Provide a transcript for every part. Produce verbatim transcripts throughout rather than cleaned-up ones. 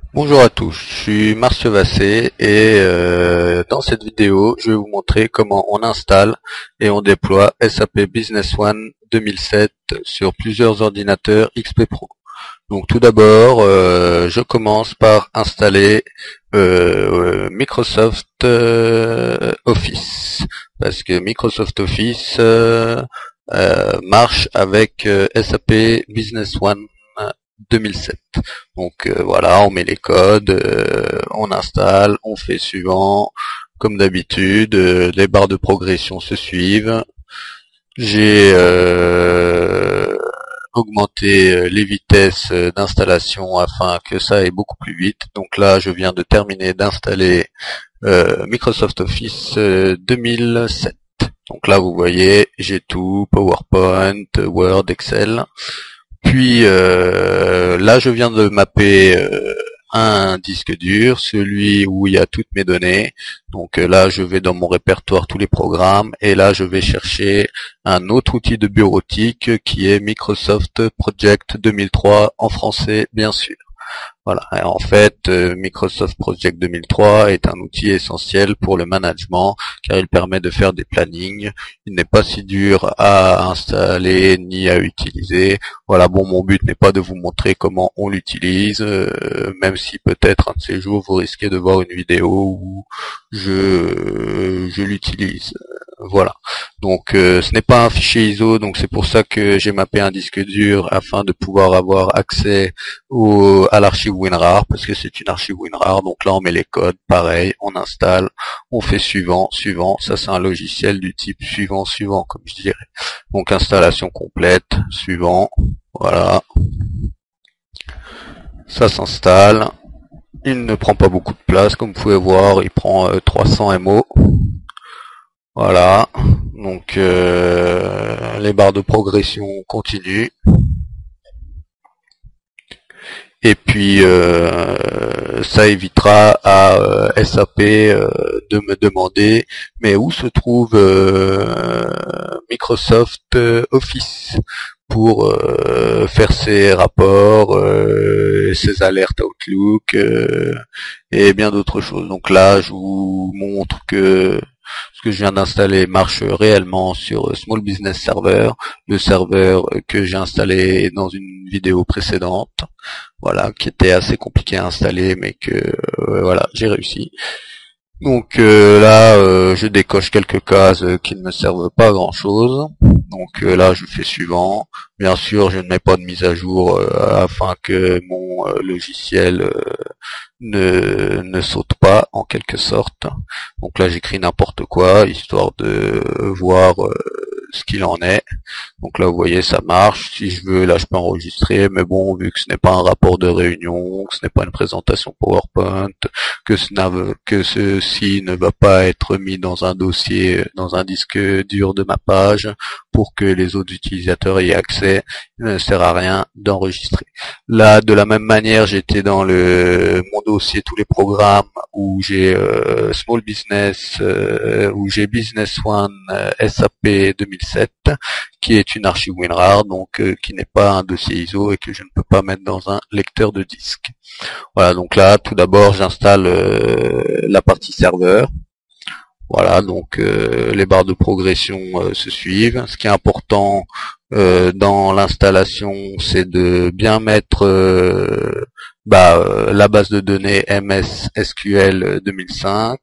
Bonjour à tous, je suis Marcio Vassé et euh, dans cette vidéo, je vais vous montrer comment on installe et on déploie S A P Business One deux mille sept sur plusieurs ordinateurs X P Pro. Donc tout d'abord, euh, je commence par installer euh, Microsoft euh, Office parce que Microsoft Office euh, euh, marche avec euh, S A P Business One deux mille sept. Donc euh, voilà, on met les codes, euh, on installe, on fait suivant. Comme d'habitude, euh, les barres de progression se suivent. J'ai euh, augmenté les vitesses d'installation afin que ça aille beaucoup plus vite. Donc là, je viens de terminer d'installer euh, Microsoft Office deux mille sept. Donc là, vous voyez, j'ai tout, PowerPoint, Word, Excel. Puis euh, là, je viens de mapper euh, un disque dur, celui où il y a toutes mes données. Donc euh, là, je vais dans mon répertoire tous les programmes et là, je vais chercher un autre outil de bureautique qui est Microsoft Project deux mille trois en français, bien sûr. Voilà. Et en fait, euh, Microsoft Project deux mille trois est un outil essentiel pour le management car il permet de faire des plannings. Il n'est pas si dur à installer ni à utiliser. Voilà. Bon, mon but n'est pas de vous montrer comment on l'utilise, euh, même si peut-être un de ces jours vous risquez de voir une vidéo où je je l'utilise. Voilà. Donc euh, ce n'est pas un fichier I S O, donc c'est pour ça que j'ai mappé un disque dur afin de pouvoir avoir accès au, à l'archive WinRAR, parce que c'est une archive WinRAR. Donc là on met les codes, pareil, on installe, on fait suivant, suivant. Ça c'est un logiciel du type suivant, suivant, comme je dirais. Donc installation complète, suivant, voilà. Ça s'installe. Il ne prend pas beaucoup de place, comme vous pouvez voir, il prend euh, trois cents mégaoctets. Voilà, donc euh, les barres de progression continuent. Et puis euh, ça évitera à euh, S A P euh, de me demander mais où se trouve euh, Microsoft euh, Office pour euh, faire ses rapports, euh, ses alertes Outlook euh, et bien d'autres choses. Donc là, je vous montre que ce que je viens d'installer marche réellement sur Small Business Server, le serveur que j'ai installé dans une vidéo précédente, voilà, qui était assez compliqué à installer, mais que euh, voilà, j'ai réussi. Donc euh, là, euh, je décoche quelques cases qui ne me servent pas à grand chose. Donc euh, là, je fais suivant. Bien sûr, je ne mets pas de mise à jour euh, afin que mon euh, logiciel euh, ne, ne saute pas en quelque sorte. Donc là, j'écris n'importe quoi, histoire de voir euh, ce qu'il en est. Donc là, vous voyez, ça marche. Si je veux, là, je peux enregistrer. Mais bon, vu que ce n'est pas un rapport de réunion, que ce n'est pas une présentation PowerPoint, que, ce que ceci ne va pas être mis dans un dossier, dans un disque dur de ma page, pour que les autres utilisateurs y aient accès, il ne sert à rien d'enregistrer. Là, de la même manière, j'étais dans le mon dossier tous les programmes où j'ai euh, Small Business, euh, où j'ai Business One euh, S A P deux mille sept, qui est une archive WinRAR, donc euh, qui n'est pas un dossier I S O et que je ne peux pas mettre dans un lecteur de disque. Voilà, donc là, tout d'abord, j'installe euh, la partie serveur. Voilà, donc euh, les barres de progression euh, se suivent. Ce qui est important euh, dans l'installation, c'est de bien mettre euh, bah, euh, la base de données M S S Q L deux mille cinq,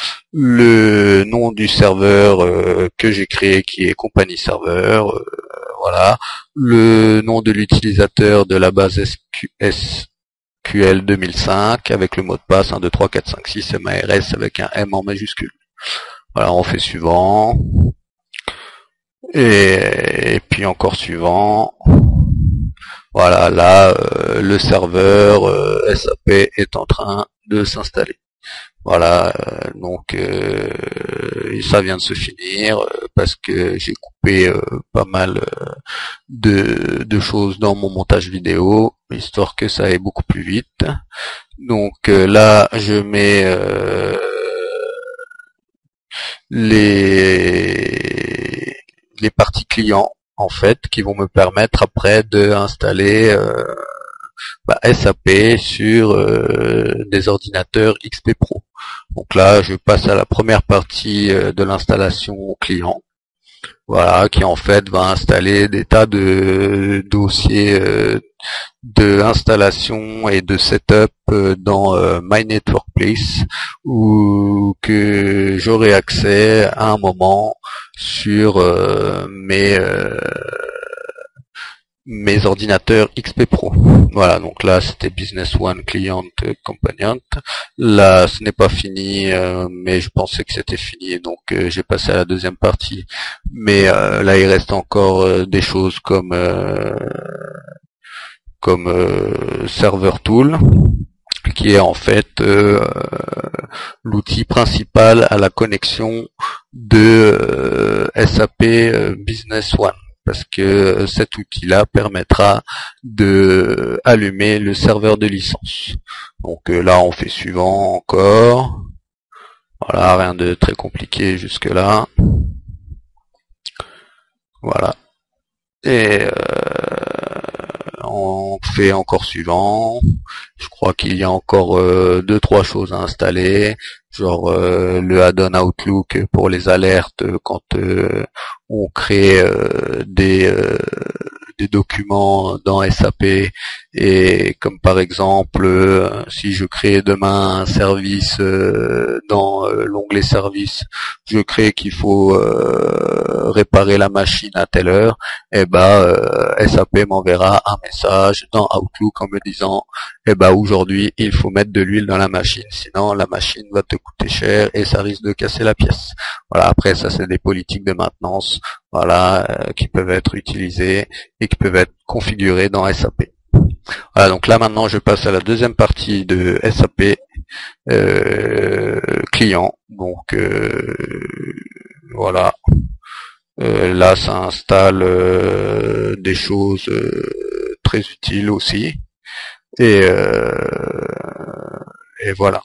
le nom du serveur euh, que j'ai créé qui est compagnie serveur, euh, voilà, le nom de l'utilisateur de la base S Q L deux mille cinq avec le mot de passe un, deux, trois, quatre, cinq, six M A R S avec un M en majuscule. Voilà, on fait suivant. Et, et puis encore suivant. Voilà, là, euh, le serveur euh, S A P est en train de s'installer. Voilà, euh, donc euh, ça vient de se finir euh, parce que j'ai coupé euh, pas mal euh, de, de choses dans mon montage vidéo, histoire que ça aille beaucoup plus vite. Donc euh, là, je mets euh, les les parties clients en fait qui vont me permettre après d'installer euh, bah, S A P sur euh, des ordinateurs X P Pro. Donc là, je passe à la première partie euh, de l'installation client. Voilà, qui en fait va installer des tas de dossiers euh, de installation et de setup euh, dans euh, My Network Place, où que j'aurai accès à un moment sur euh, mes euh, mes ordinateurs X P Pro. Voilà, donc là c'était Business One Client Companion. Là ce n'est pas fini, euh, mais je pensais que c'était fini, donc euh, j'ai passé à la deuxième partie. Mais euh, là il reste encore euh, des choses comme euh, comme euh, Server Tool, qui est en fait euh, l'outil principal à la connexion de euh, S A P euh, Business One. Parce que cet outil-là permettra de allumer le serveur de licence. Donc là, on fait suivant encore. Voilà, rien de très compliqué jusque-là. Voilà. Et euh, on fait encore suivant. Je crois qu'il y a encore euh, deux trois choses à installer, genre euh, le add-on Outlook pour les alertes quand euh, on crée euh, des euh, des documents dans S A P, et comme par exemple euh, si je crée demain un service euh, dans euh, l'onglet service, je crée qu'il faut euh, réparer la machine à telle heure, et ben euh, S A P m'enverra un message dans Outlook en me disant eh ben aujourd'hui il faut mettre de l'huile dans la machine, sinon la machine va te coûter cher et ça risque de casser la pièce. Voilà, après ça c'est des politiques de maintenance, voilà, euh, qui peuvent être utilisées et qui peuvent être configurées dans S A P. Voilà, donc là maintenant je passe à la deuxième partie de S A P euh, client. Donc euh, voilà, euh, là ça installe euh, des choses euh, très utiles aussi. Et, euh, et voilà.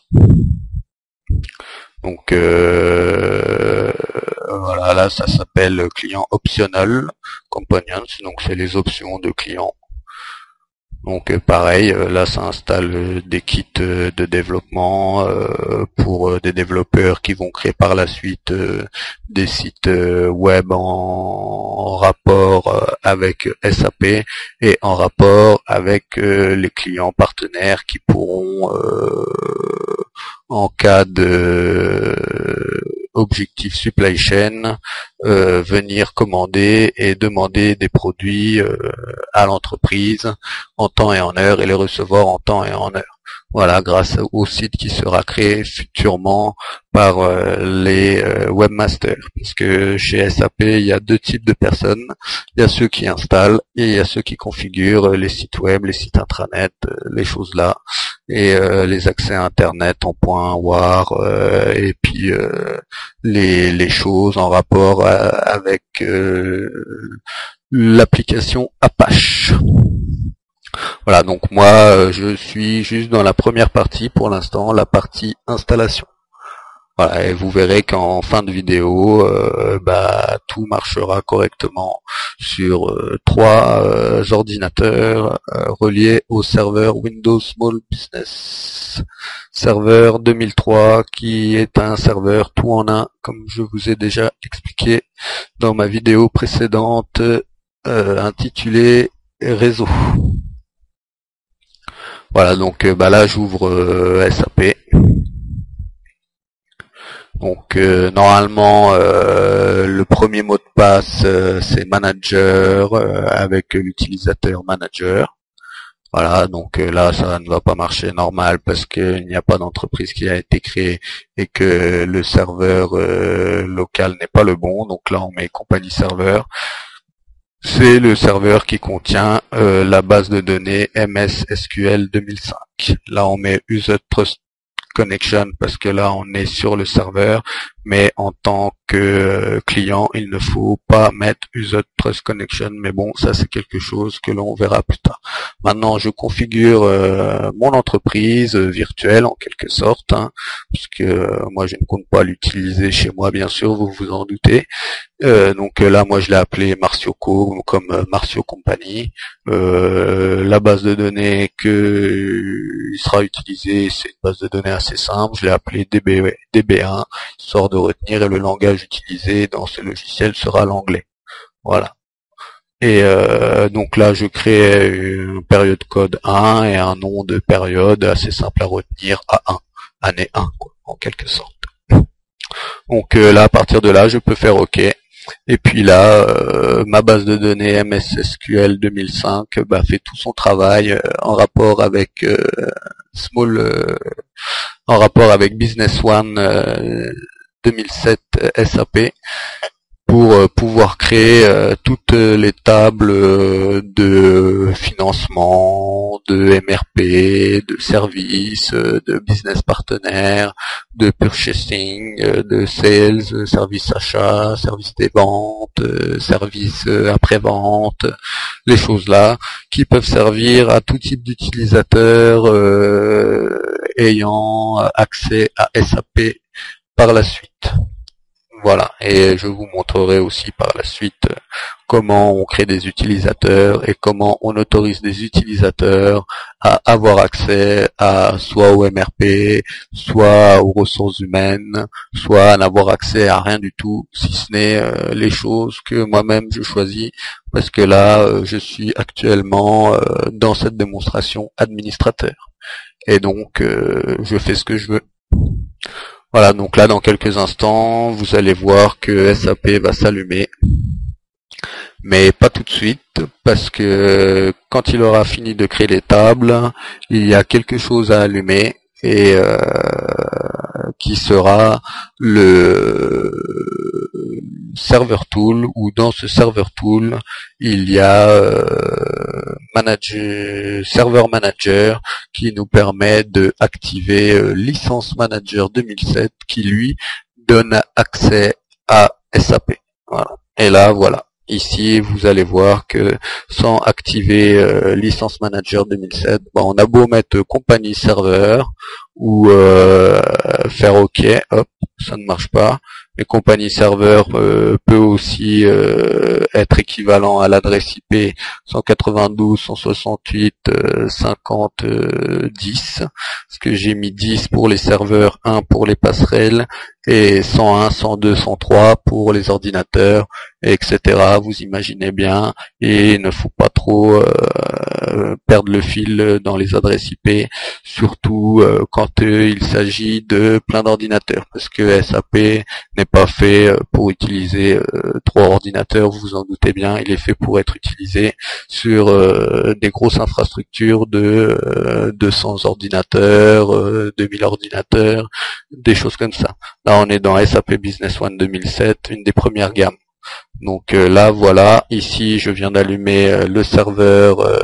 Donc euh, voilà, là ça s'appelle client optional components, donc c'est les options de client. Donc euh, pareil, euh, là ça installe euh, des kits euh, de développement euh, pour euh, des développeurs qui vont créer par la suite euh, des sites euh, web en, en rapport euh, avec S A P et en rapport avec euh, les clients partenaires qui pourront, euh, en cas de objectif supply chain, euh, venir commander et demander des produits euh, à l'entreprise en temps et en heure et les recevoir en temps et en heure. Voilà, grâce au site qui sera créé futurement par euh, les euh, webmasters. Parce que chez S A P, il y a deux types de personnes. Il y a ceux qui installent et il y a ceux qui configurent les sites web, les sites intranet, euh, les choses là, et euh, les accès à internet en point war, euh, et puis euh, les, les choses en rapport à, avec euh, l'application Apache. Voilà, donc moi je suis juste dans la première partie pour l'instant, la partie installation. Voilà, et vous verrez qu'en fin de vidéo, euh, bah, tout marchera correctement sur euh, trois euh, ordinateurs euh, reliés au serveur Windows Small Business Server deux mille trois, qui est un serveur tout en un, comme je vous ai déjà expliqué dans ma vidéo précédente euh, intitulée Réseau. Voilà, donc euh, bah là j'ouvre euh, S A P. Donc euh, normalement euh, le premier mot de passe euh, c'est manager euh, avec l'utilisateur manager. Voilà, donc euh, là ça ne va pas marcher normal parce qu'il n'y a pas d'entreprise qui a été créée et que le serveur euh, local n'est pas le bon. Donc là on met compagnie serveur. C'est le serveur qui contient euh, la base de données M S S Q L deux mille cinq. Là on met user trust Connection parce que là on est sur le serveur, mais en tant que client il ne faut pas mettre User Trust Connection, mais bon ça c'est quelque chose que l'on verra plus tard. Maintenant je configure euh, mon entreprise virtuelle en quelque sorte, hein, puisque euh, moi je ne compte pas l'utiliser chez moi bien sûr, vous vous en doutez. Euh, donc là moi je l'ai appelé Martioco comme euh, Martio Company. Euh, la base de données que il sera utilisée, c'est une base de données assez simple, je l'ai appelé D B, D B un, histoire de retenir, et le langage utilisé dans ce logiciel sera l'anglais. Voilà. Et euh, donc là je crée une période code un et un nom de période assez simple à retenir, A un, année un quoi, en quelque sorte. Donc euh, là à partir de là je peux faire OK. Et puis là, euh, ma base de données M S S Q L deux mille cinq bah, fait tout son travail euh, en rapport avec euh, Small, euh, en rapport avec Business One euh, deux mille sept euh, S A P pour euh, pouvoir créer euh, toutes les tables euh, de financement, de M R P, de services, euh, de business partenaires, de purchasing, euh, de sales, euh, service achat, service des ventes, euh, service euh, après-vente, les choses là qui peuvent servir à tout type d'utilisateurs euh, ayant accès à S A P par la suite. Voilà, et je vous montrerai aussi par la suite comment on crée des utilisateurs et comment on autorise des utilisateurs à avoir accès à soit au M R P, soit aux ressources humaines, soit à n'avoir accès à rien du tout, si ce n'est euh, les choses que moi-même je choisis, parce que là, euh, je suis actuellement euh, dans cette démonstration administrateur. Et donc, euh, je fais ce que je veux. Voilà, donc là, dans quelques instants, vous allez voir que S A P va s'allumer. Mais pas tout de suite, parce que quand il aura fini de créer les tables, il y a quelque chose à allumer, et euh, qui sera le server tool, où dans ce server tool, il y a euh, manager, server manager qui nous permet de activer euh, licence manager deux mille sept qui lui donne accès à S A P. Voilà. Et là, voilà. Ici, vous allez voir que sans activer euh, licence manager deux mille sept, bon, on a beau mettre compagnie serveur ou euh, faire OK, hop, ça ne marche pas. Mais compagnie serveur euh, peut aussi euh, être équivalent à l'adresse I P cent quatre-vingt-douze cent soixante-huit cinquante dix, parce que j'ai mis dix pour les serveurs, un pour les passerelles, et cent un, cent deux, cent trois pour les ordinateurs, et cetera. Vous imaginez bien, et il ne faut pas trop euh, perdre le fil dans les adresses I P, surtout euh, quand euh, il s'agit de plein d'ordinateurs, parce que S A P n'est pas fait pour utiliser euh, trois ordinateurs, vous vous en doutez bien, il est fait pour être utilisé sur euh, des grosses infrastructures de euh, deux cents ordinateurs, euh, deux mille ordinateurs, des choses comme ça. Là, on est dans S A P Business One deux mille sept, une des premières gammes. Donc euh, là, voilà, ici, je viens d'allumer euh, le serveur euh,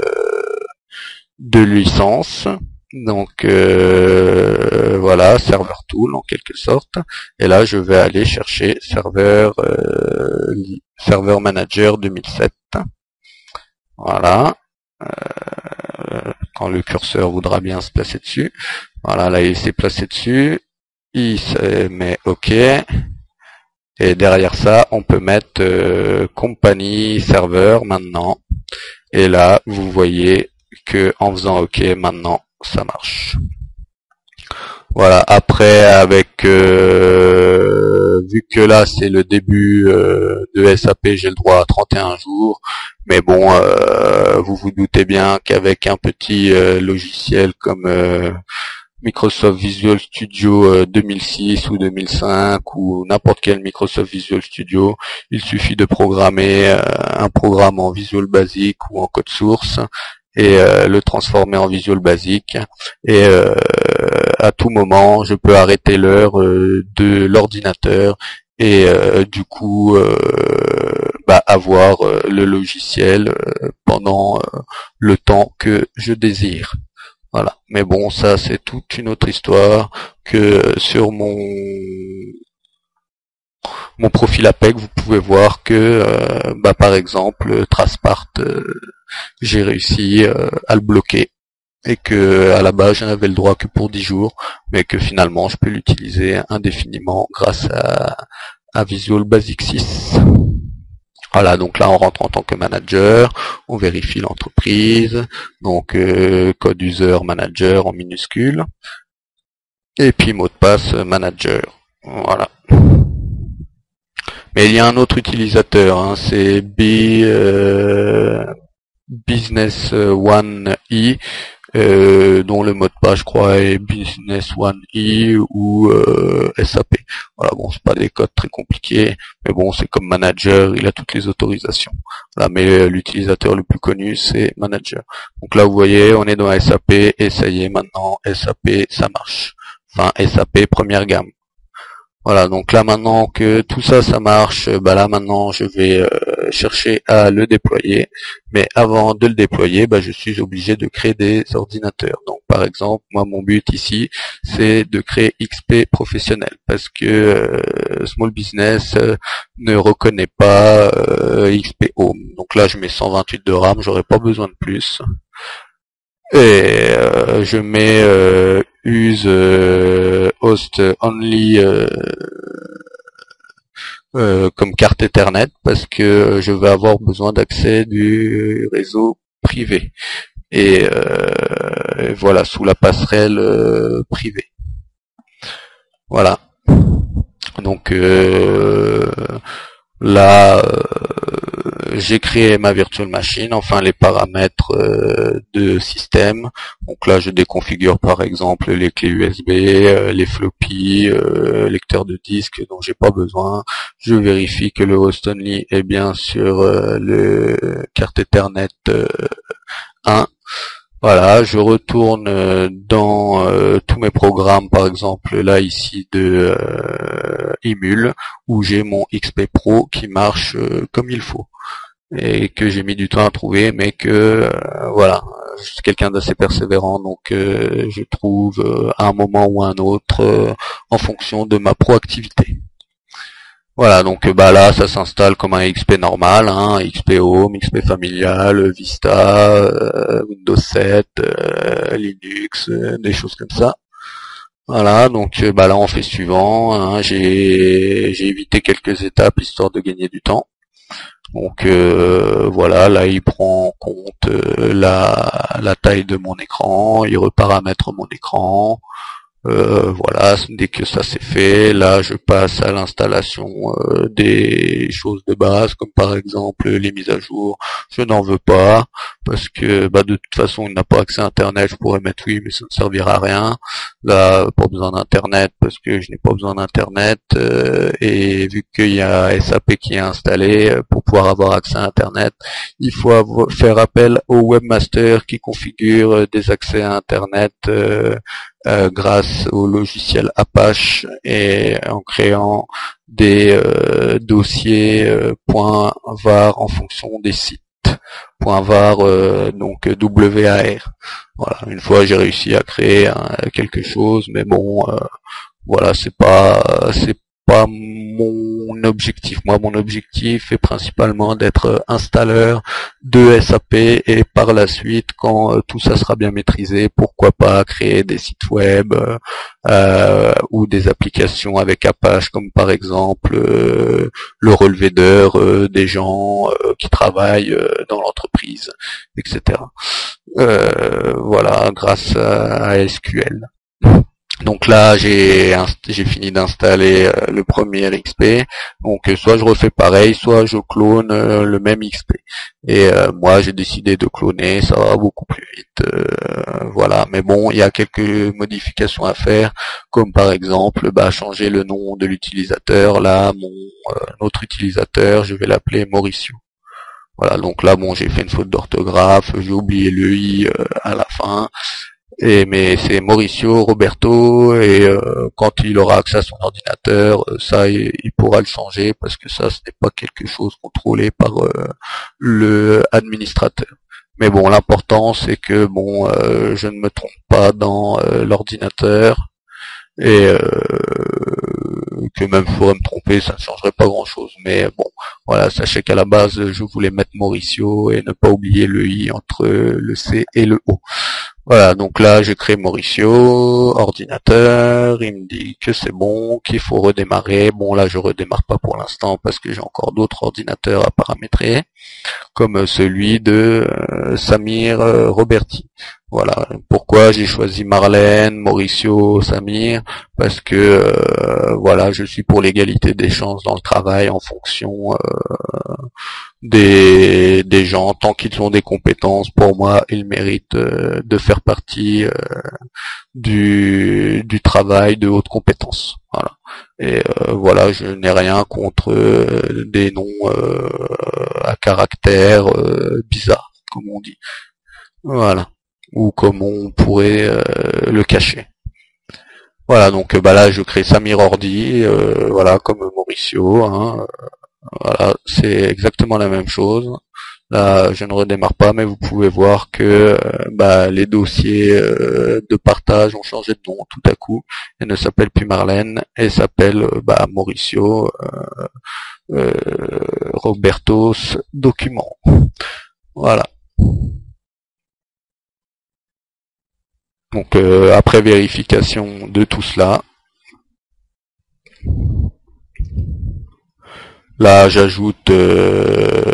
de licence. Donc euh, voilà, serveur tool en quelque sorte. Et là, je vais aller chercher serveur euh, serveur manager deux mille sept. Voilà. Euh, quand le curseur voudra bien se placer dessus. Voilà, là, il s'est placé dessus. Il se met OK. Et derrière ça, on peut mettre euh, compagnie serveur maintenant. Et là, vous voyez que en faisant OK maintenant, ça marche. Voilà, après avec euh, vu que là c'est le début euh, de S A P, j'ai le droit à trente et un jours, mais bon euh, vous vous doutez bien qu'avec un petit euh, logiciel comme euh, Microsoft Visual Studio euh, deux mille six ou deux mille cinq ou n'importe quel Microsoft Visual Studio, il suffit de programmer euh, un programme en Visual Basic ou en code source et euh, le transformer en Visual Basic, et euh, à tout moment je peux arrêter l'heure euh, de l'ordinateur et euh, du coup euh, bah, avoir euh, le logiciel euh, pendant euh, le temps que je désire. Voilà. Mais bon, ça c'est toute une autre histoire que sur mon mon profil Apex, vous pouvez voir que euh, bah, par exemple Traspart, euh, j'ai réussi euh, à le bloquer et que à la base j'en avais le droit que pour dix jours, mais que finalement je peux l'utiliser indéfiniment grâce à, à Visual Basic six. Voilà, donc là on rentre en tant que manager, on vérifie l'entreprise, donc euh, code user manager en minuscule, et puis mot de passe manager. Voilà. Mais il y a un autre utilisateur, hein, c'est B euh, Business One E, euh, dont le mot de passe je crois est Business One E ou euh, S A P. Voilà, bon, c'est pas des codes très compliqués, mais bon, c'est comme manager, il a toutes les autorisations. Voilà, mais l'utilisateur le plus connu c'est manager. Donc là vous voyez, on est dans S A P et ça y est, maintenant S A P ça marche. Enfin S A P première gamme. Voilà, donc là maintenant que tout ça, ça marche, bah là maintenant je vais euh, chercher à le déployer. Mais avant de le déployer, bah, je suis obligé de créer des ordinateurs. Donc par exemple, moi mon but ici, c'est de créer X P professionnel parce que euh, Small Business euh, ne reconnaît pas euh, X P Home. Donc là je mets cent vingt-huit de RAM, j'aurais pas besoin de plus. Et euh, je mets euh, use euh, host only euh, euh, comme carte Ethernet parce que je vais avoir besoin d'accès du réseau privé. Et euh, voilà, sous la passerelle euh, privée. Voilà. Donc euh, là, euh, j'ai créé ma virtual machine, enfin les paramètres euh, de système. Donc là, je déconfigure par exemple les clés U S B, euh, les floppies, euh, lecteurs de disque dont j'ai pas besoin. Je vérifie que le host only est bien sur euh, le carte Ethernet euh, un. Voilà, je retourne dans euh, tous mes programmes, par exemple là ici de euh, Emule, où j'ai mon X P Pro qui marche euh, comme il faut et que j'ai mis du temps à trouver, mais que euh, voilà, je suis quelqu'un d'assez persévérant, donc euh, je trouve euh, à un moment ou à un autre euh, en fonction de ma proactivité. Voilà, donc bah là ça s'installe comme un X P normal, hein, X P Home, X P familial, Vista, euh, Windows sept, euh, Linux, euh, des choses comme ça. Voilà, donc bah là on fait suivant, hein, j'ai j'ai évité quelques étapes histoire de gagner du temps. Donc euh, voilà, là il prend en compte euh, la, la taille de mon écran, il reparamètre mon écran. Euh, voilà, dès que ça c'est fait, là je passe à l'installation euh, des choses de base, comme par exemple les mises à jour. Je n'en veux pas, parce que bah, de toute façon il n'a pas accès à internet, je pourrais mettre oui, mais ça ne servira à rien. Là, pas besoin d'internet, parce que je n'ai pas besoin d'internet, euh, et vu qu'il y a S A P qui est installé, euh, pour pouvoir avoir accès à internet, il faut avoir, faire appel au webmaster qui configure euh, des accès à internet euh, Euh, grâce au logiciel Apache et en créant des euh, dossiers euh, .var en fonction des sites. .var euh, donc W A R. Voilà, une fois j'ai réussi à créer hein, quelque chose, mais bon, euh, voilà, c'est pas c'est pas mon objectif. Moi, mon objectif est principalement d'être installeur de S A P et par la suite, quand euh, tout ça sera bien maîtrisé, pourquoi pas créer des sites web euh, ou des applications avec Apache, comme par exemple euh, le relevé d'heures euh, des gens euh, qui travaillent euh, dans l'entreprise, et cetera. Euh, voilà, grâce à, à S Q L. Donc là, j'ai j'ai fini d'installer euh, le premier X P. Donc euh, soit je refais pareil, soit je clone euh, le même X P. Et euh, moi, j'ai décidé de cloner, ça va beaucoup plus vite. Euh, voilà. Mais bon, il y a quelques modifications à faire, comme par exemple, bah, changer le nom de l'utilisateur. Là, mon euh, autre utilisateur, je vais l'appeler Mauricio. Voilà. Donc là, bon, j'ai fait une faute d'orthographe, j'ai oublié le i euh, à la fin. Et mais c'est Mauricio Roberto et euh, quand il aura accès à son ordinateur, ça il, il pourra le changer parce que ça ce n'est pas quelque chose contrôlé par euh, le administrateur. Mais bon, l'important c'est que bon, euh, je ne me trompe pas dans euh, l'ordinateur et euh, que même je pourrais me tromper, ça ne changerait pas grand chose. Mais bon, voilà, sachez qu'à la base, je voulais mettre Mauricio et ne pas oublier le i entre le c et le o. Voilà, donc là j'ai créé Mauricio, ordinateur, il me dit que c'est bon, qu'il faut redémarrer. Bon là je redémarre pas pour l'instant parce que j'ai encore d'autres ordinateurs à paramétrer, comme celui de euh, Samir euh, Roberti. Voilà, pourquoi j'ai choisi Marlène, Mauricio, Samir, parce que euh, voilà, je suis pour l'égalité des chances dans le travail en fonction euh, des, des gens, tant qu'ils ont des compétences, pour moi, ils méritent euh, de faire partie euh, du, du travail de haute compétence. Voilà. Et euh, voilà, je n'ai rien contre euh, des noms euh, à caractère euh, bizarre, comme on dit. Voilà. Ou comme on pourrait euh, le cacher. Voilà, donc bah là je crée Samir Ordi, euh, voilà, comme Mauricio, hein, voilà, c'est exactement la même chose. Là, je ne redémarre pas, mais vous pouvez voir que euh, bah, les dossiers euh, de partage ont changé de nom tout à coup. Et ne s'appellent plus Marlène, et s'appellent euh, bah, Mauricio euh, euh, Robertos Document. Voilà. Donc euh, après vérification de tout cela, là j'ajoute euh,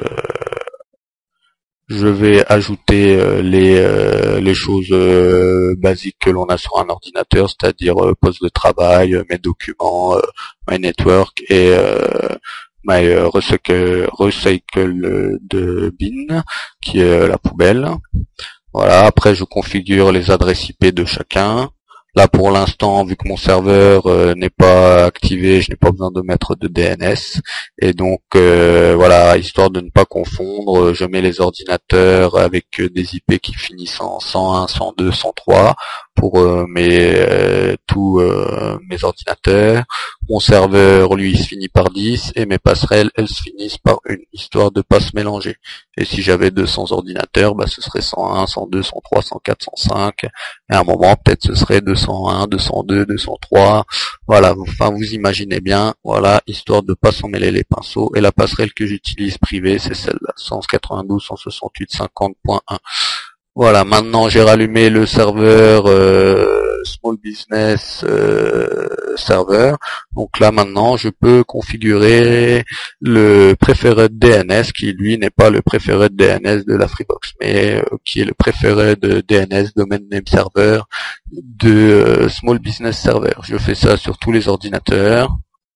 je vais ajouter euh, les euh, les choses euh, basiques que l'on a sur un ordinateur, c'est-à-dire euh, poste de travail, euh, mes documents, euh, my network et euh, my euh, recycle, recycle de bin, qui est euh, la poubelle. Voilà, après je configure les adresses I P de chacun. Là pour l'instant, vu que mon serveur euh, n'est pas activé, je n'ai pas besoin de mettre de D N S. Et donc euh, voilà, histoire de ne pas confondre, je mets les ordinateurs avec des I P qui finissent en cent un, cent deux, cent trois pour euh, mes euh, tous euh, mes ordinateurs. Mon serveur, lui, il se finit par dix et mes passerelles, elles se finissent par une, histoire de pas se mélanger. Et si j'avais deux cents ordinateurs, bah ce serait cent un, cent deux, cent trois, cent quatre, cent cinq. Et à un moment, peut-être ce serait deux cent un, deux cent deux, deux cent trois. Voilà, enfin vous imaginez bien, voilà, histoire de pas s'en mêler les pinceaux. Et la passerelle que j'utilise privée, c'est celle-là, cent quatre-vingt-douze, cent soixante-huit, cinquante point un. Voilà, maintenant j'ai rallumé le serveur euh, Small Business euh, Server. Donc là maintenant je peux configurer le préféré D N S qui lui n'est pas le préféré D N S de la Freebox, mais euh, qui est le préféré de D N S Domain Name Server de euh, Small Business Server. Je fais ça sur tous les ordinateurs.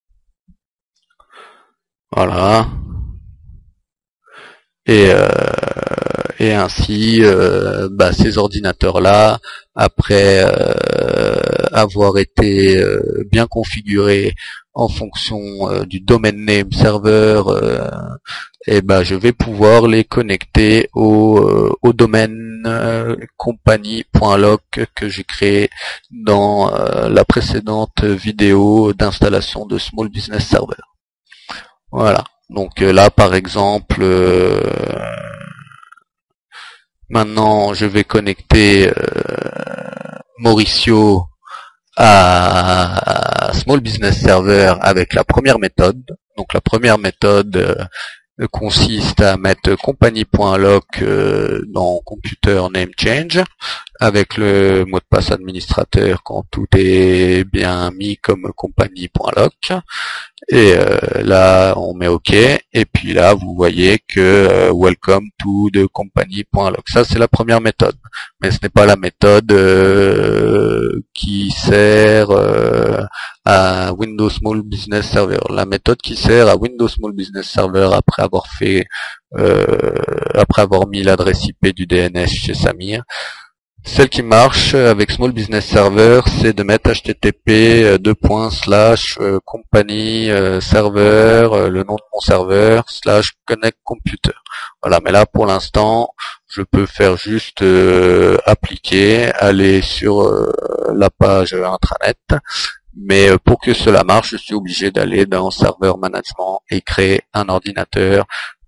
Voilà. Et, euh, et ainsi, euh, bah, ces ordinateurs-là, après euh, avoir été euh, bien configurés en fonction euh, du domain name serveur, euh, et bah, je vais pouvoir les connecter au, euh, au domaine euh, compagnie.log que j'ai créé dans euh, la précédente vidéo d'installation de Small Business Server. Voilà. Donc euh, là, par exemple, euh, maintenant, je vais connecter euh, Mauricio à Small Business Server avec la première méthode. Donc la première méthode euh, consiste à mettre compagnie.loc euh, dans Computer Name Change avec le mot de passe administrateur quand tout est bien mis comme compagnie.loc. Et euh, là, on met OK. Et puis là, vous voyez que euh, Welcome to the company.log. Ça, c'est la première méthode. Mais ce n'est pas la méthode euh, qui sert euh, à Windows Small Business Server. La méthode qui sert à Windows Small Business Server après avoir fait, euh, après avoir mis l'adresse I P du D N S chez Samir. Celle qui marche avec Small Business Server, c'est de mettre H T T P deux points slash compagnie serveur, le nom de mon serveur, slash connect computer. Voilà, mais là pour l'instant, je peux faire juste euh, appliquer, aller sur euh, la page intranet. Mais pour que cela marche, je suis obligé d'aller dans Server Management et créer un ordinateur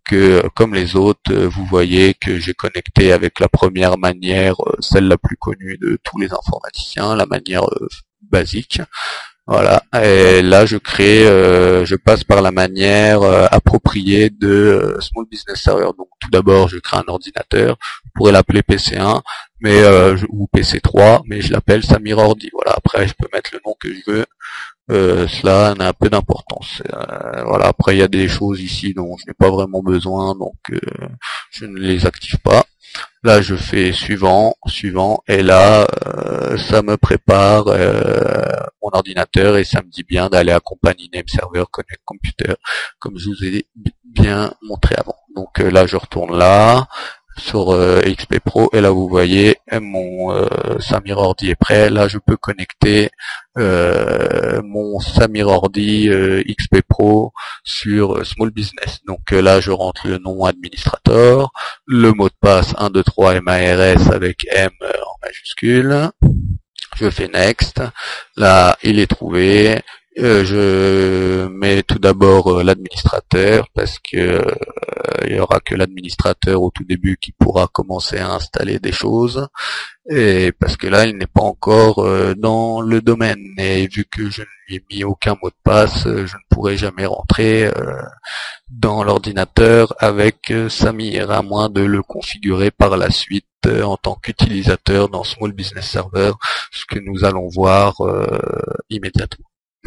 que, comme les autres, vous voyez que j'ai connecté avec la première manière, celle la plus connue de tous les informaticiens, la manière basique. Voilà, et là je crée, euh, je passe par la manière euh, appropriée de euh, Small Business Server. Donc tout d'abord je crée un ordinateur, je pourrais l'appeler P C un, mais euh, je, ou P C trois, mais je l'appelle Samir Ordi. Voilà, après je peux mettre le nom que je veux. Euh, cela a un peu d'importance. Euh, voilà, après il y a des choses ici dont je n'ai pas vraiment besoin, donc euh, je ne les active pas. Là, je fais suivant, suivant, et là, euh, ça me prépare euh, mon ordinateur et ça me dit bien d'aller à Company Name Server Connect Computer, comme je vous ai bien montré avant. Donc euh, là, je retourne là sur euh, X P Pro et là, vous voyez, mon euh, Samir Ordi est prêt. Là, je peux connecter euh, mon Samir Ordi euh, X P Pro sur euh, Small Business. Donc euh, là, je rentre le nom administrateur, le mot de passe un deux trois M A R S avec M en majuscule. Je fais Next. Là, il est trouvé. Euh, je mets tout d'abord euh, l'administrateur parce que euh, il y aura que l'administrateur au tout début qui pourra commencer à installer des choses, et parce que là il n'est pas encore euh, dans le domaine, et vu que je ne lui ai mis aucun mot de passe, euh, je ne pourrai jamais rentrer euh, dans l'ordinateur avec euh, Samir, à moins de le configurer par la suite euh, en tant qu'utilisateur dans Small Business Server, ce que nous allons voir euh, immédiatement.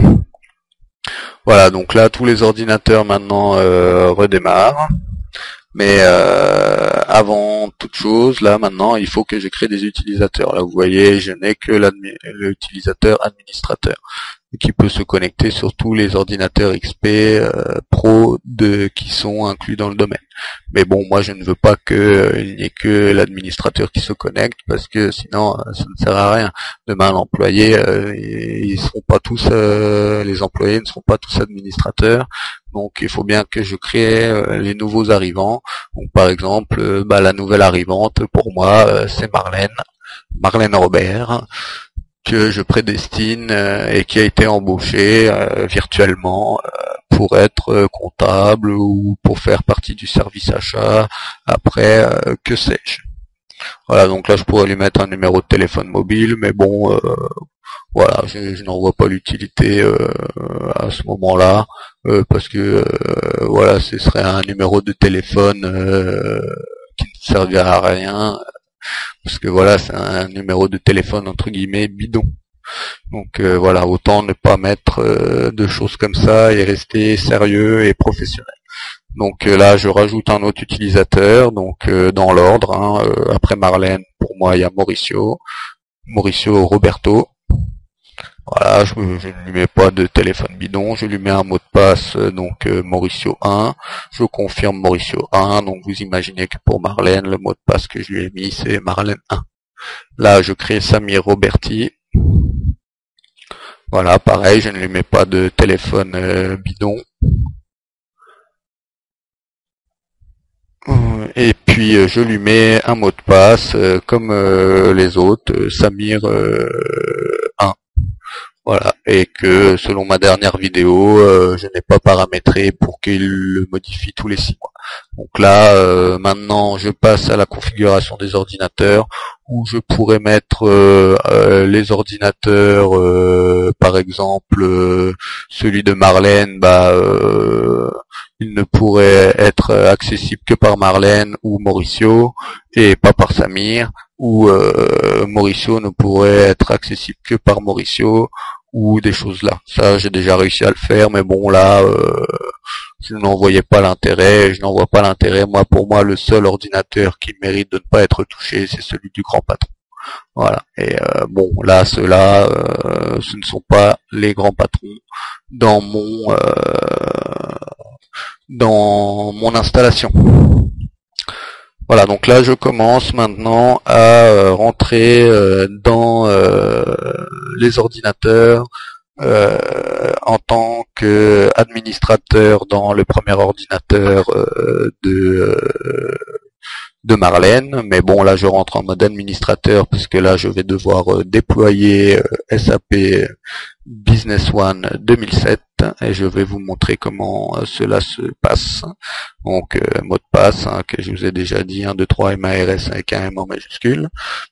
Voilà, donc là tous les ordinateurs maintenant euh, redémarrent. Mais euh, avant toute chose, là maintenant, il faut que je crée des utilisateurs. Là, vous voyez, je n'ai que l'utilisateur administrateur qui peut se connecter sur tous les ordinateurs X P euh, Pro de, qui sont inclus dans le domaine. Mais bon, moi je ne veux pas que euh, il n'y ait que l'administrateur qui se connecte, parce que sinon euh, ça ne sert à rien. Demain l'employé, euh, ils seront pas tous, euh, les employés ne seront pas tous administrateurs. Donc il faut bien que je crée euh, les nouveaux arrivants. Donc par exemple, euh, bah, la nouvelle arrivante pour moi euh, c'est Marlène, Marlène Robert, que je prédestine euh, et qui a été embauchée euh, virtuellement euh, pour être euh, comptable ou pour faire partie du service achat, après euh, que sais-je. Voilà, donc là je pourrais lui mettre un numéro de téléphone mobile, mais bon, euh, voilà, je, je n'en vois pas l'utilité euh, à ce moment-là, euh, parce que euh, voilà, ce serait un numéro de téléphone euh, qui ne servirait à rien, parce que voilà, c'est un numéro de téléphone entre guillemets bidon. Donc euh, voilà, autant ne pas mettre euh, de choses comme ça et rester sérieux et professionnel. Donc euh, là, je rajoute un autre utilisateur, donc euh, dans l'ordre. Hein, euh, après Marlène, pour moi, il y a Mauricio, Mauricio Roberto. Voilà, je, je ne lui mets pas de téléphone bidon, je lui mets un mot de passe, euh, donc euh, Mauricio un, je confirme Mauricio un, donc vous imaginez que pour Marlène, le mot de passe que je lui ai mis, c'est Marlène un. Là, je crée Samir Roberti. Voilà, pareil, je ne lui mets pas de téléphone euh, bidon. Et puis euh, je lui mets un mot de passe, euh, comme euh, les autres, euh, Samir euh, un. Voilà, et que selon ma dernière vidéo, euh, je n'ai pas paramétré pour qu'il le modifie tous les six mois. Donc là, euh, maintenant, je passe à la configuration des ordinateurs, où je pourrais mettre euh, euh, les ordinateurs, euh, par exemple, euh, celui de Marlène, bah, euh, il ne pourrait être accessible que par Marlène ou Mauricio, et pas par Samir, ou euh, Mauricio ne pourrait être accessible que par Mauricio, ou des choses là. Ça, j'ai déjà réussi à le faire, mais bon, là, euh, je n'en voyais pas l'intérêt, je n'en vois pas l'intérêt. Moi, pour moi, le seul ordinateur qui mérite de ne pas être touché, c'est celui du grand patron. Voilà. Et euh, bon, là, ceux-là, euh, ce ne sont pas les grands patrons dans mon euh, dans mon installation. Voilà, donc là je commence maintenant à euh, rentrer euh, dans euh, les ordinateurs euh, en tant qu'administrateur dans le premier ordinateur euh, de, euh, de Marlène, mais bon là je rentre en mode administrateur parce que là je vais devoir euh, déployer euh, S A P Business One deux mille sept et je vais vous montrer comment euh, cela se passe. Donc euh, mot de passe hein, que je vous ai déjà dit, un, deux, trois M A R S avec un M en majuscule.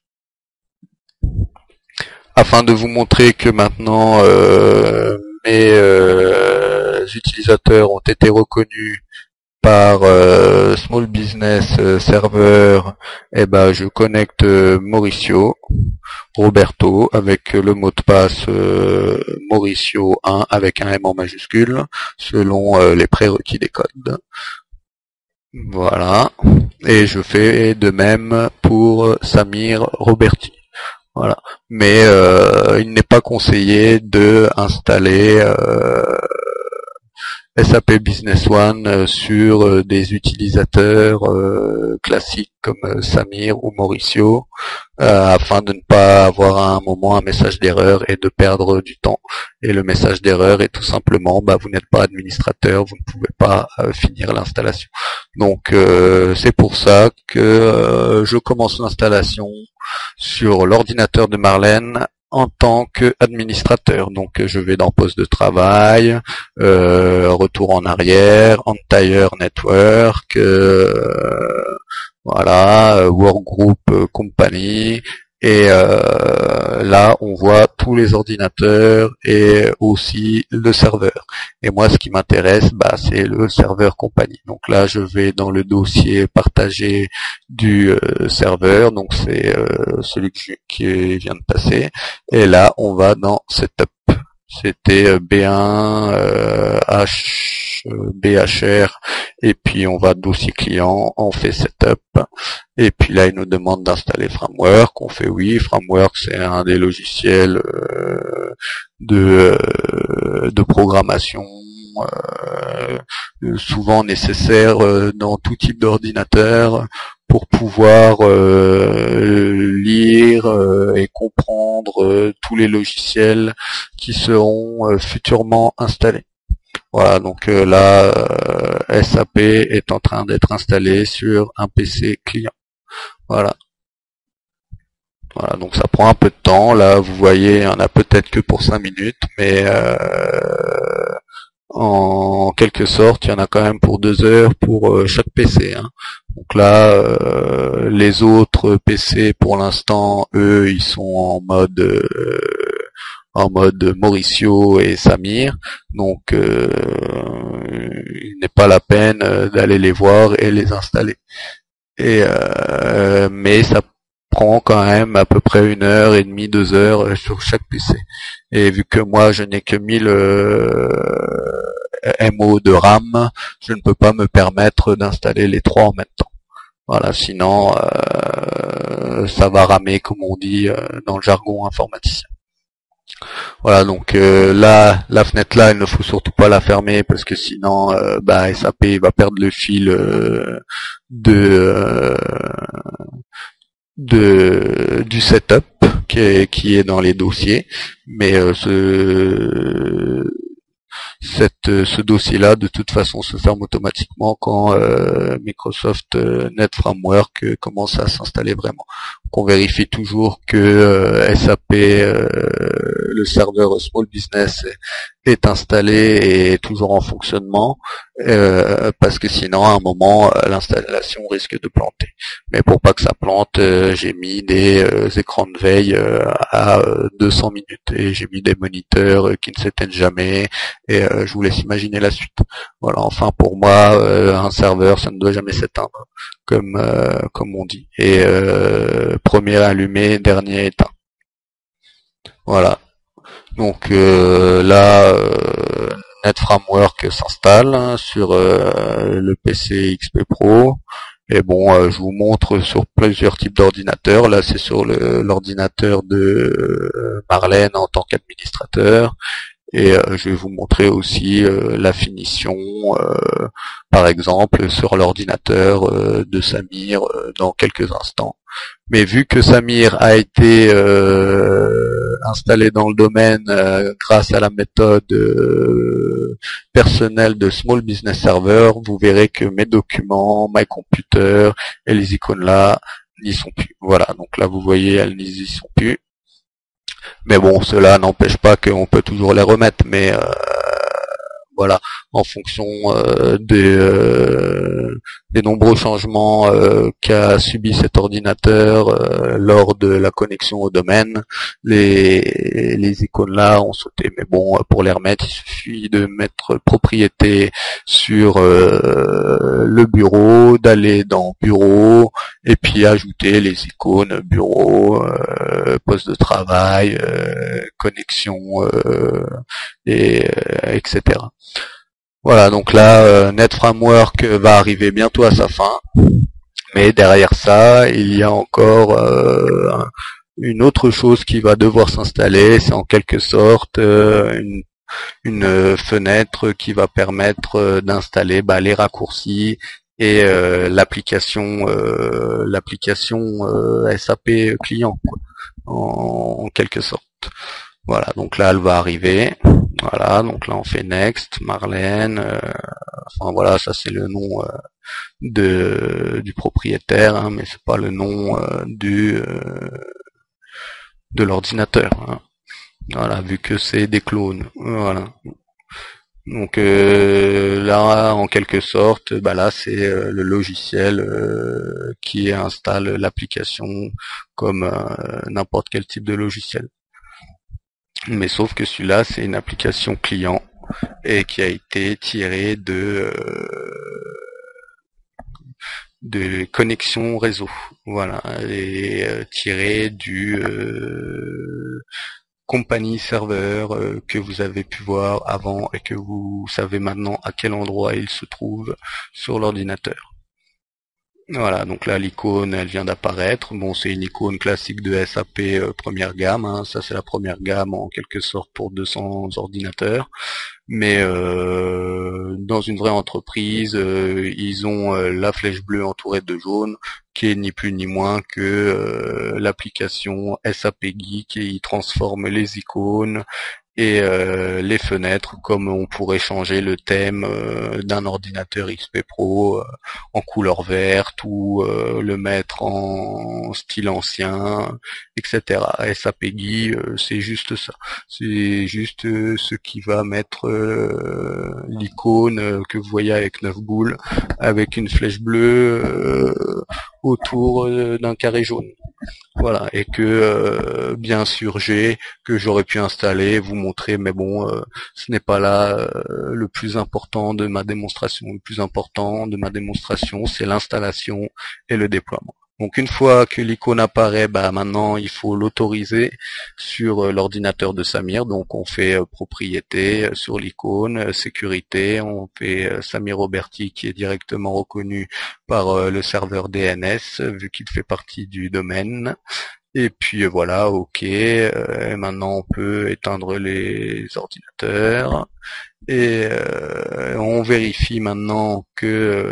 Afin de vous montrer que maintenant euh, mes euh, utilisateurs ont été reconnus par euh, Small Business Server, et ben je connecte euh, Mauricio Roberto avec le mot de passe euh, Mauricio un avec un M en majuscule selon euh, les prérequis des codes. Voilà, et je fais de même pour Samir Roberti. Voilà, mais euh, il n'est pas conseillé de installer euh, S A P Business One sur des utilisateurs euh, classiques comme Samir ou Mauricio euh, afin de ne pas avoir à un moment un message d'erreur et de perdre du temps. Et le message d'erreur est tout simplement bah, vous n'êtes pas administrateur, vous ne pouvez pas euh, finir l'installation. Donc euh, c'est pour ça que euh, je commence l'installation sur l'ordinateur de Marlène en tant qu'administrateur. Donc je vais dans poste de travail, euh, retour en arrière, entire network, euh, voilà, workgroup company, et euh, là on voit tous les ordinateurs et aussi le serveur. Et moi ce qui m'intéresse, bah, c'est le serveur compagnie. Donc là je vais dans le dossier partagé du euh, serveur, donc c'est euh, celui qui, qui vient de passer. Et là on va dans setup. C'était B un, euh, H, B H R, et puis on va dossier client, on fait setup, et puis là il nous demande d'installer Framework, on fait oui. Framework c'est un des logiciels euh, de, euh, de programmation euh, souvent nécessaire euh, dans tout type d'ordinateur pour pouvoir euh, lire euh, et comprendre euh, tous les logiciels qui seront euh, futurement installés. Voilà, donc euh, là, euh, S A P est en train d'être installé sur un P C client. Voilà. Voilà, donc ça prend un peu de temps. Là, vous voyez, il y en a peut-être que pour cinq minutes, mais euh, en quelque sorte, il y en a quand même pour deux heures pour euh, chaque P C. Hein. Donc là, euh, les autres P C, pour l'instant, eux, ils sont en mode euh, en mode Mauricio et Samir. Donc, euh, il n'est pas la peine d'aller les voir et les installer. Et euh, mais ça prend quand même à peu près une heure et demie, deux heures sur chaque P C. Et vu que moi, je n'ai que mille euh, M O de RAM, je ne peux pas me permettre d'installer les trois en même temps. Voilà, sinon euh, ça va ramer, comme on dit euh, dans le jargon informaticien. Voilà, donc euh, là, la fenêtre là, il ne faut surtout pas la fermer parce que sinon, euh, bah, S A P va perdre le fil euh, de, euh, de du setup qui est, qui est dans les dossiers. Mais euh, ce Cette, ce dossier-là, de toute façon, se ferme automatiquement quand euh, Microsoft euh, Net Framework euh, commence à s'installer vraiment. Donc, on vérifie toujours que euh, S A P, euh, le serveur Small Business, est installé et est toujours en fonctionnement, euh, parce que sinon, à un moment, l'installation risque de planter. Mais pour pas que ça plante, euh, j'ai mis des euh, écrans de veille euh, à euh, deux cents minutes et j'ai mis des moniteurs euh, qui ne s'éteignent jamais. Et euh, je vous laisse imaginer la suite. Voilà, enfin pour moi, euh, un serveur, ça ne doit jamais s'éteindre, comme euh, comme on dit. Et euh, premier allumé, dernier éteint. Voilà. Donc euh, là, euh, Net Framework s'installe hein, sur euh, le P C X P Pro. Et bon, euh, je vous montre sur plusieurs types d'ordinateurs. Là, c'est sur l'ordinateur de euh, Marlène en tant qu'administrateur. Et euh, je vais vous montrer aussi euh, la finition, euh, par exemple, sur l'ordinateur euh, de Samir euh, dans quelques instants. Mais vu que Samir a été euh, installé dans le domaine euh, grâce à la méthode euh, personnelle de Small Business Server, vous verrez que mes documents, My Computer et les icônes là n'y sont plus. Voilà, donc là vous voyez, elles n'y sont plus. Mais bon, cela n'empêche pas qu'on peut toujours les remettre, mais euh, voilà, en fonction euh, des, euh, des nombreux changements euh, qu'a subi cet ordinateur euh, lors de la connexion au domaine, les, les icônes là ont sauté. Mais bon, pour les remettre, il suffit de mettre propriété sur euh, le bureau, d'aller dans bureau, et puis ajouter les icônes bureau, euh, poste de travail, euh, connexion, euh, et euh, et cetera. Voilà, donc là, euh, NetFramework va arriver bientôt à sa fin, mais derrière ça, il y a encore euh, une autre chose qui va devoir s'installer, c'est en quelque sorte euh, une, une fenêtre qui va permettre euh, d'installer bah, les raccourcis et euh, l'application euh, l'application euh, S A P client, quoi, en, en quelque sorte. Voilà, donc là elle va arriver. Voilà, donc là on fait Next, Marlène, euh, enfin voilà, ça c'est le nom euh, de du propriétaire, hein, mais c'est pas le nom euh, du euh, de l'ordinateur. Hein. Voilà, vu que c'est des clones. Voilà. Donc euh, là, en quelque sorte, bah là c'est euh, le logiciel euh, qui installe l'application comme euh, n'importe quel type de logiciel. Mais sauf que celui-là, c'est une application client et qui a été tirée de euh, de connexion réseau. Voilà, et euh, tirée du euh, compagnie serveur euh, que vous avez pu voir avant et que vous savez maintenant à quel endroit il se trouve sur l'ordinateur. Voilà, donc là l'icône elle vient d'apparaître. Bon, c'est une icône classique de S A P euh, première gamme, hein. Ça c'est la première gamme en quelque sorte pour deux cents ordinateurs. Mais euh, dans une vraie entreprise, euh, ils ont euh, la flèche bleue entourée de jaune, qui est ni plus ni moins que euh, l'application S A P Geek, et ils transforment les icônes et euh, les fenêtres comme on pourrait changer le thème euh, d'un ordinateur X P Pro euh, en couleur verte ou euh, le mettre en style ancien, et cetera. S A P Geek, euh, c'est juste ça. C'est juste euh, ce qui va mettre euh, l'icône euh, que vous voyez avec neuf boules, avec une flèche bleue euh, autour euh, d'un carré jaune. Voilà, et que euh, bien sûr j'ai, que j'aurais pu installer, vous montrer, mais bon, euh, ce n'est pas là euh, le plus important de ma démonstration. Le plus important de ma démonstration, c'est l'installation et le déploiement. Donc une fois que l'icône apparaît, bah maintenant il faut l'autoriser sur euh, l'ordinateur de Samir. Donc on fait euh, propriété euh, sur l'icône, euh, sécurité, on fait euh, Samir Roberti qui est directement reconnu par euh, le serveur D N S euh, vu qu'il fait partie du domaine. Et puis euh, voilà, ok. Euh, et maintenant on peut éteindre les ordinateurs et euh, on vérifie maintenant que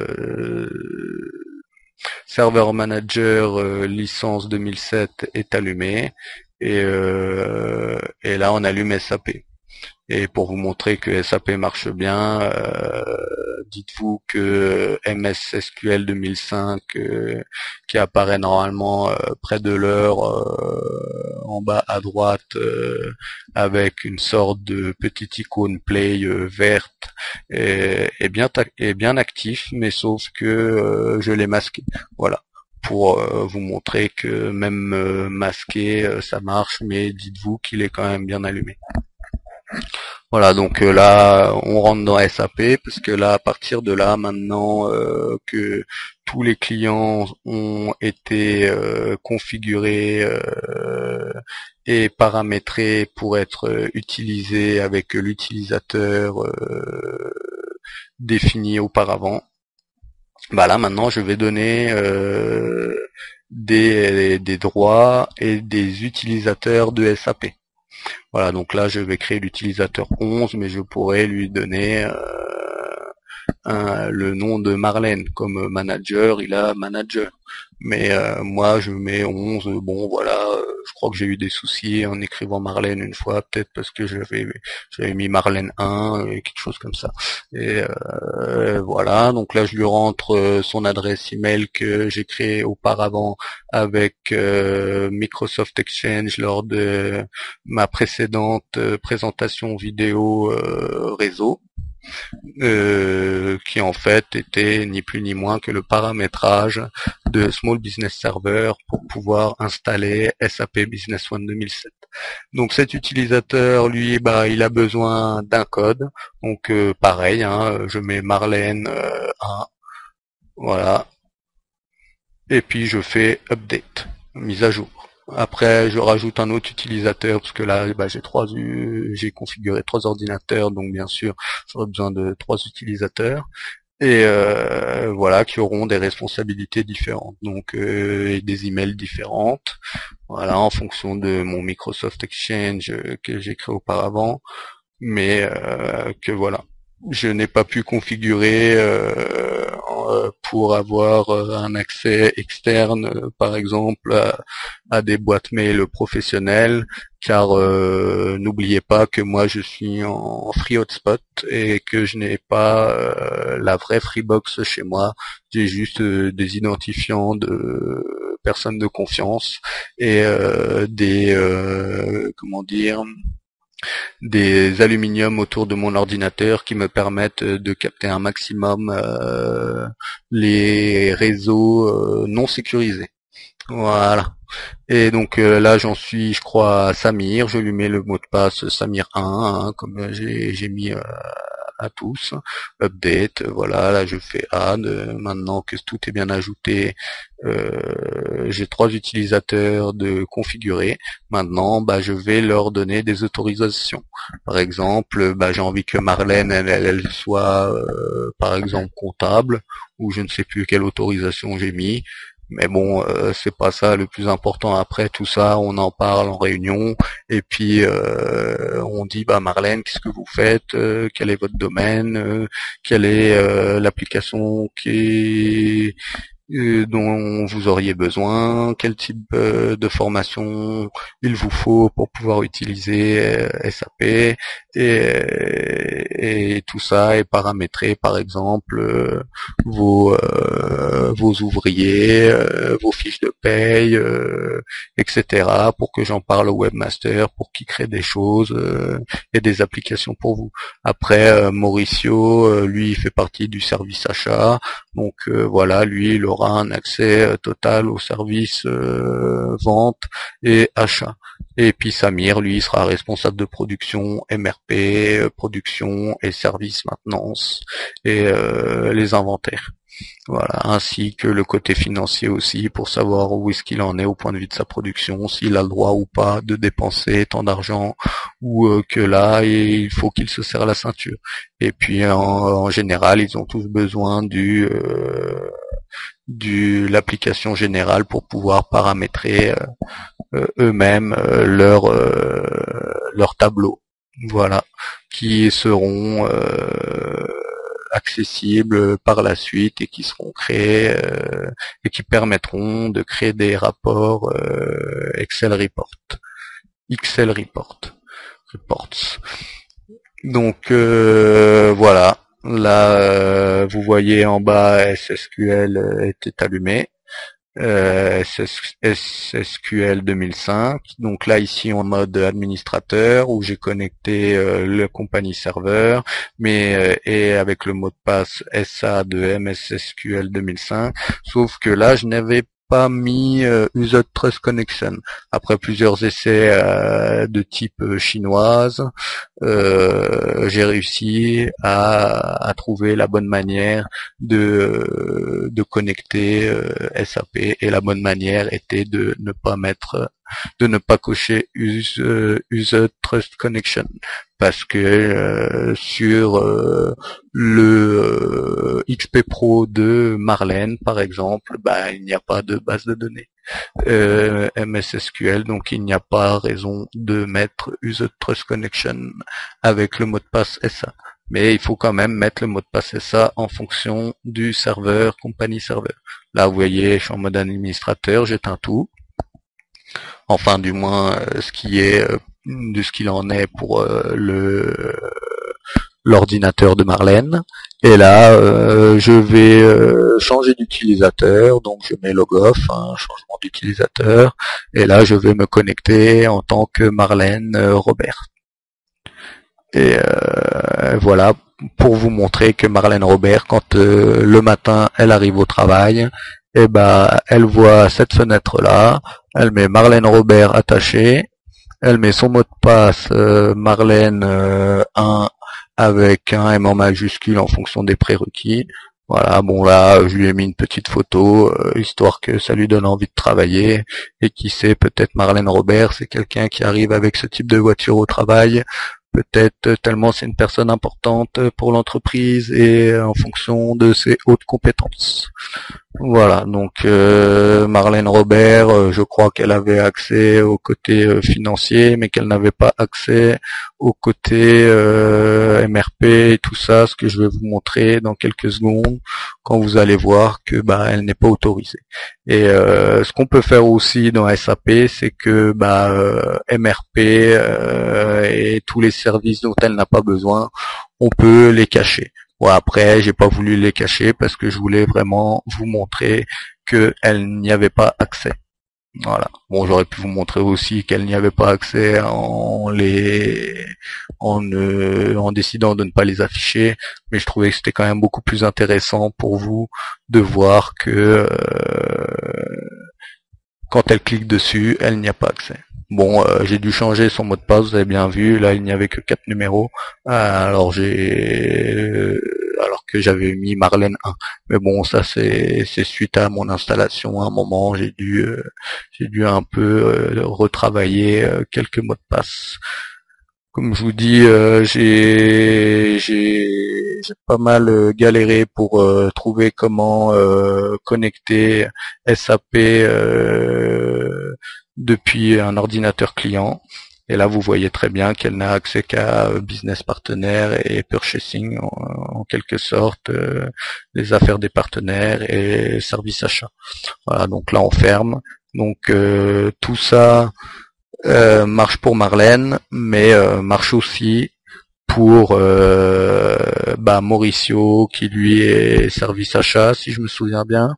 euh, Server Manager euh, licence deux mille sept est allumé et, euh, et là on allume S A P. Et pour vous montrer que S A P marche bien, euh, dites-vous que M S S Q L deux mille cinq euh, qui apparaît normalement euh, près de l'heure euh, en bas à droite euh, avec une sorte de petite icône play euh, verte est, est bien est bien actif, mais sauf que euh, je l'ai masqué. Voilà, pour euh, vous montrer que même euh, masqué euh, ça marche, mais dites-vous qu'il est quand même bien allumé. Voilà, donc euh, là on rentre dans S A P parce que là à partir de là maintenant euh, que tous les clients ont été euh, configurés euh, et paramétrés pour être euh, utilisés avec l'utilisateur euh, défini auparavant, bah là maintenant je vais donner euh, des, des droits et des utilisateurs de S A P. Voilà, donc là je vais créer l'utilisateur onze, mais je pourrais lui donner euh, un, le nom de Marlène. Comme manager, il a manager. Mais euh, moi, je mets onze. Bon, voilà. euh, Je crois que j'ai eu des soucis en écrivant Marlène une fois, peut-être parce que j'avais j'avais mis Marlène un et quelque chose comme ça. Et euh, voilà. Donc là, je lui rentre euh, son adresse email que j'ai créée auparavant avec euh, Microsoft Exchange lors de ma précédente euh, présentation vidéo euh, réseau. Euh, qui en fait était ni plus ni moins que le paramétrage de Small Business Server pour pouvoir installer S A P Business One deux mille sept. Donc cet utilisateur, lui, bah, il a besoin d'un code. Donc euh, pareil, hein, je mets Marlène euh, un, voilà, et puis je fais update, mise à jour. Après, je rajoute un autre utilisateur parce que là, bah, j'ai trois, j'ai configuré trois ordinateurs, donc bien sûr, j'aurai besoin de trois utilisateurs et euh, voilà, qui auront des responsabilités différentes, donc euh, et des emails différentes. Voilà, en fonction de mon Microsoft Exchange euh, que j'ai créé auparavant, mais euh, que voilà. Je n'ai pas pu configurer euh, pour avoir un accès externe, par exemple, à, à des boîtes mail professionnelles, car euh, n'oubliez pas que moi je suis en free hotspot et que je n'ai pas euh, la vraie Freebox chez moi. J'ai juste euh, des identifiants de personnes de confiance et euh, des euh, comment dire des aluminiums autour de mon ordinateur qui me permettent de capter un maximum euh, les réseaux euh, non sécurisés. Voilà. Et donc euh, là j'en suis, je crois, à Samir. Je lui mets le mot de passe Samir un, hein, comme j'ai j'ai mis euh, à tous. Update, voilà, là je fais add. Maintenant que tout est bien ajouté, euh, j'ai trois utilisateurs de configurer. Maintenant, bah, je vais leur donner des autorisations. Par exemple, bah, j'ai envie que Marlène, elle, elle, elle soit, euh, par exemple, comptable, ou je ne sais plus quelle autorisation j'ai mis. Mais bon, euh, c'est pas ça le plus important. Après tout ça, on en parle en réunion et puis euh, on dit bah Marlène, qu'est-ce que vous faites, euh, quel est votre domaine, euh, quelle est euh, l'application qui est euh, dont vous auriez besoin, quel type euh, de formation il vous faut pour pouvoir utiliser euh, S A P et, et tout ça est paramétré, par exemple euh, vos euh, vos ouvriers, euh, vos fiches de paye, euh, et cetera pour que j'en parle au webmaster pour qu'il crée des choses euh, et des applications pour vous. Après euh, Mauricio, euh, lui il fait partie du service achat, donc euh, voilà, lui il aura un accès euh, total au service euh, vente et achat. Et puis Samir, lui, il sera responsable de production, M R P, euh, production et service maintenance et euh, les inventaires. Voilà, ainsi que le côté financier aussi pour savoir où est-ce qu'il en est au point de vue de sa production, s'il a le droit ou pas de dépenser tant d'argent ou euh, que là il faut qu'il se serre la ceinture. Et puis en, en général, ils ont tous besoin du euh, du l'application générale pour pouvoir paramétrer euh, euh, eux-mêmes euh, leur euh, leur tableau. Voilà, qui seront euh, accessibles par la suite et qui seront créés euh, et qui permettront de créer des rapports euh, Excel Report, Excel Report, Reports. Donc euh, voilà, là euh, vous voyez en bas S S Q L était allumé. Euh, S S Q L deux mille cinq. Donc là ici en mode administrateur où j'ai connecté euh, le compagnie serveur, mais euh, et avec le mot de passe S A de M S S Q L deux mille cinq. Sauf que là je n'avais pas mis euh, User Trust Connection. Après plusieurs essais euh, de type euh, chinoise, euh, j'ai réussi à, à trouver la bonne manière de, de connecter euh, S A P et la bonne manière était de ne pas mettre de ne pas cocher use, euh, user trust connection parce que euh, sur euh, le euh, X P Pro de Marlène par exemple, bah, il n'y a pas de base de données euh, M S S Q L, donc il n'y a pas raison de mettre user trust connection avec le mot de passe S A. mais il faut quand même mettre le mot de passe S A en fonction du serveur, compagnie serveur. Là, vous voyez, je suis en mode administrateur, j'éteins tout. Enfin, du moins, euh, ce qui est euh, de ce qu'il en est pour euh, le l'ordinateur de Marlène. Et là, euh, je vais euh, changer d'utilisateur, donc je mets logoff, hein, changement d'utilisateur, et là je vais me connecter en tant que Marlène euh, Robert. Et euh, voilà, pour vous montrer que Marlène Robert, quand euh, le matin elle arrive au travail, et ben elle voit cette fenêtre là, elle met Marlène Robert attaché, elle met son mot de passe euh, Marlène euh, un avec un M en majuscule en fonction des prérequis. Voilà, bon là, je lui ai mis une petite photo, euh, histoire que ça lui donne envie de travailler. Et qui sait, peut-être Marlène Robert, c'est quelqu'un qui arrive avec ce type de voiture au travail. Peut-être tellement c'est une personne importante pour l'entreprise et en fonction de ses hautes compétences. Voilà, donc euh, Marlène Robert, euh, je crois qu'elle avait accès au côté euh, financier, mais qu'elle n'avait pas accès au côté euh, M R P et tout ça, ce que je vais vous montrer dans quelques secondes, quand vous allez voir que bah elle n'est pas autorisée. Et euh, ce qu'on peut faire aussi dans S A P, c'est que bah euh, M R P euh, et tous les services dont elle n'a pas besoin, on peut les cacher. Bon, après, j'ai pas voulu les cacher parce que je voulais vraiment vous montrer qu'elle n'y avait pas accès. Voilà. Bon, j'aurais pu vous montrer aussi qu'elle n'y avait pas accès en les, en, euh, en décidant de ne pas les afficher, mais je trouvais que c'était quand même beaucoup plus intéressant pour vous de voir que euh, quand elle clique dessus, elle n'y a pas accès. Bon, euh, j'ai dû changer son mot de passe, vous avez bien vu, là il n'y avait que quatre numéros, euh, alors j'ai alors que j'avais mis Marlène un. Mais bon, ça c'est c'est suite à mon installation, à un moment j'ai dû euh, j'ai dû un peu euh, retravailler euh, quelques mots de passe. Comme je vous dis, euh, j'ai j'ai j'ai pas mal euh, galéré pour euh, trouver comment euh, connecter S A P euh, depuis un ordinateur client. Et là, vous voyez très bien qu'elle n'a accès qu'à Business Partner et Purchasing, en, en quelque sorte, euh, les affaires des partenaires et service achat. Voilà, donc là, on ferme. Donc euh, tout ça euh, marche pour Marlène, mais euh, marche aussi pour euh, bah, Mauricio, qui lui est service achat, si je me souviens bien.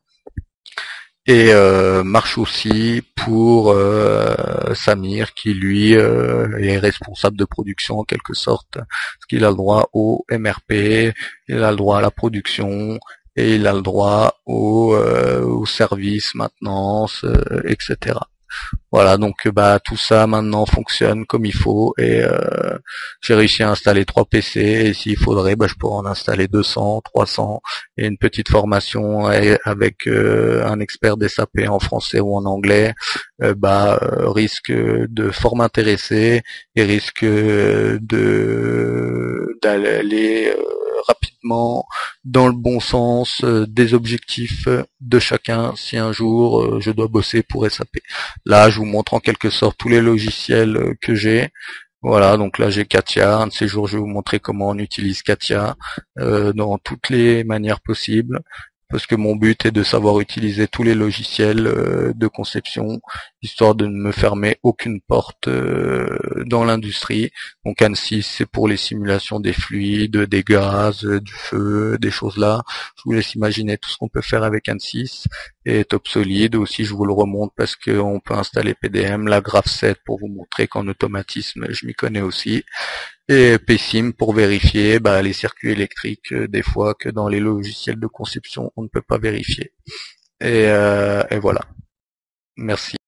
Et euh, marche aussi pour euh, Samir, qui lui euh, est responsable de production en quelque sorte, parce qu'il a le droit au M R P, il a le droit à la production, et il a le droit au, euh, au service, maintenance, euh, et cetera. Voilà, donc bah tout ça maintenant fonctionne comme il faut, et euh, j'ai réussi à installer trois P C, et s'il faudrait, bah, je pourrais en installer deux cents, trois cents, et une petite formation avec euh, un expert des S A P en français ou en anglais, euh, bah euh, risque de fort m'intéresser et risque de d'aller euh, rapidement dans le bon sens euh, des objectifs de chacun si un jour euh, je dois bosser pour S A P. Là, je vous montre en quelque sorte tous les logiciels euh, que j'ai. Voilà, donc là j'ai Katia. Un de ces jours, je vais vous montrer comment on utilise Katia euh, dans toutes les manières possibles, parce que mon but est de savoir utiliser tous les logiciels euh, de conception, histoire de ne me fermer aucune porte euh, dans l'industrie. Donc ANSYS, c'est pour les simulations des fluides, des gaz, du feu, des choses là. Je vous laisse imaginer tout ce qu'on peut faire avec ANSYS. Et TopSolid aussi, je vous le remonte parce qu'on peut installer P D M, la Graph sept pour vous montrer qu'en automatisme, je m'y connais aussi. Et P S I M pour vérifier bah, les circuits électriques, euh, des fois que dans les logiciels de conception, on ne peut pas vérifier. Et, euh, et voilà. Merci.